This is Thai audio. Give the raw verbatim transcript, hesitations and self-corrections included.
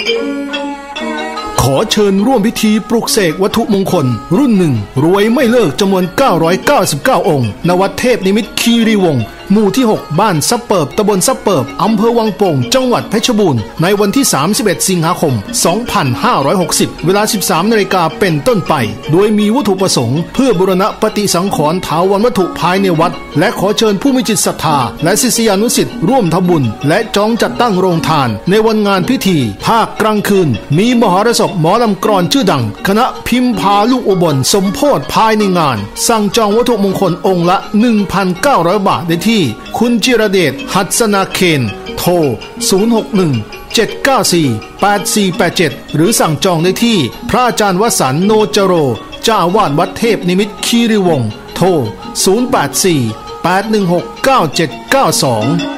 ขอเชิญร่วมพิธีปลุกเสกวัตถุมงคลรุ่นหนึ่งรวยไม่เลิกจำนวนเก้าร้อยเก้าสิบเก้าองค์ณวัดเทพนิมิตรคีรีวงศ์หมู่ที่หกบ้านซับเปิบตำบลซับเปิบอำเภอวังโป่งจังหวัดเพชรบูรณ์ในวันที่สามสิบเอ็ดสิงหาคมสองพันห้าร้อยหกสิบเวลา สิบสามนาฬิกาเป็นต้นไปโดยมีวัตถุประสงค์เพื่อบูรณะปฏิสังขรณ์ถาวรวัตถุภายในวัดและขอเชิญผู้มีจิตศรัทธาและศิษยานุศิษย์ร่วมทำบุญและจองจัดตั้งโรงทานในวันงานพิธีภาคกลางคืนมีมหรสพหมอลำกลอนชื่อดังคณะพิมพาลูกอุบลสมโพธิภายในงานสั่งจองวัตถุมงคลองค์ละ หนึ่งพันเก้าร้อย บาทได้ที่คุณจิรเดชหัสนาเคนโทรศูนย์ หก หนึ่ง เจ็ด เก้า สี่ แปด สี่ แปด เจ็ดหรือสั่งจองได้ที่พระอาจารย์วสันต์โนจโรเจ้าอาวาสวัดเทพนิมิตรคีรีวงศ์โทรศูนย์ แปด สี่ แปด หนึ่ง หก เก้า เจ็ด เก้า สอง